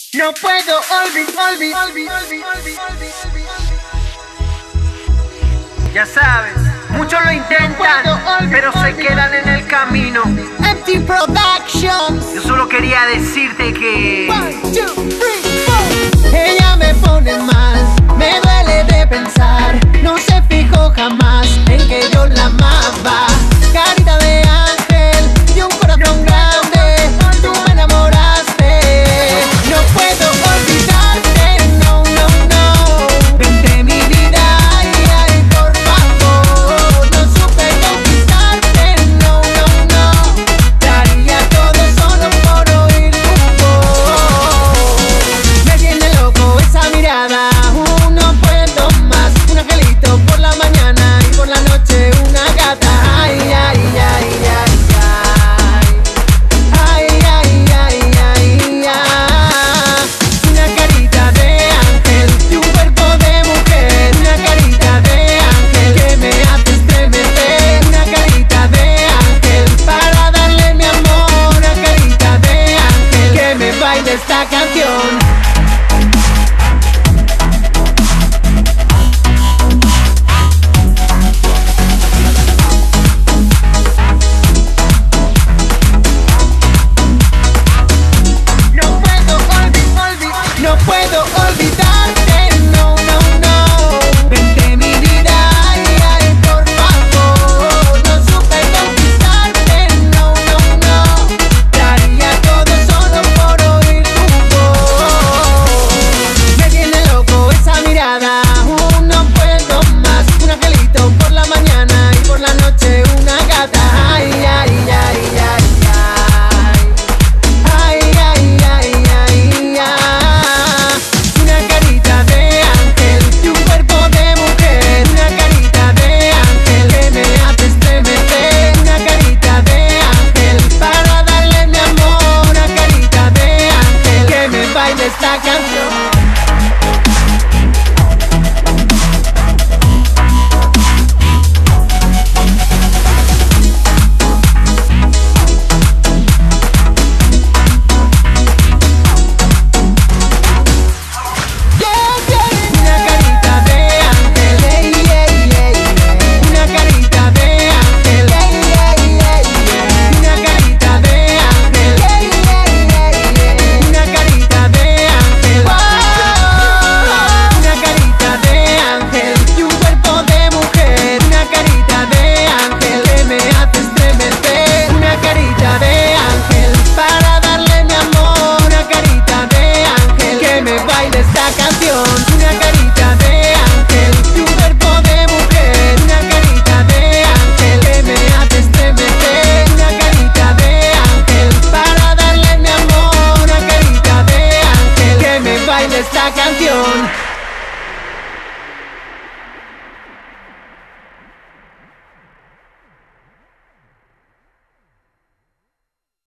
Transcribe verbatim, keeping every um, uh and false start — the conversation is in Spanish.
No puedo olvidar, olvidar, olvidar, olvidar, olvidar. Ya sabes, muchos lo intentan, pero se quedan en el camino. M T Productions. Yo solo quería decirte que One, two, three, four. Ella me pone mal, me duele de pensar. No se fijó jamás en que yo la amaba. Carita de ángel y un corazón grande, tú me enamoraste. No puedo olvidarte, no, no, no. Vente mi vida, ay, ay, por favor. No supe conquistarte, no, no, no. Daría todo solo por oír tu voz. Me tiene loco esa mirada, aún no puedo más. Un angelito por la mañana y por la noche una gata. Ay, ay, ay, ay, ay. Ay, ay, ay, ay, ay. Una carita de ángel y un cuerpo de mujer. Una carita de ángel que me hace estremecer. Una carita de ángel para darle mi amor. Una carita de ángel que me baile esta canción. No puedo olvidarte, no, no, no. Vente mi vida, ay, ay, por favor. No supe conquistarte, no, no, no. Daría todo solo por oír tu voz. Me tiene loco esa mirada, aún no puedo más. Un angelito por la mañana y por la noche una gata. Ay, ay, ay, ay, ay. Ay, ay, ay, ay, ay. Una carita de ángel y un cuerpo de mujer. Una carita de ángel que me hace estremecer. Una carita de ángel para darle mi amor. Una carita de ángel que me baile esta canción.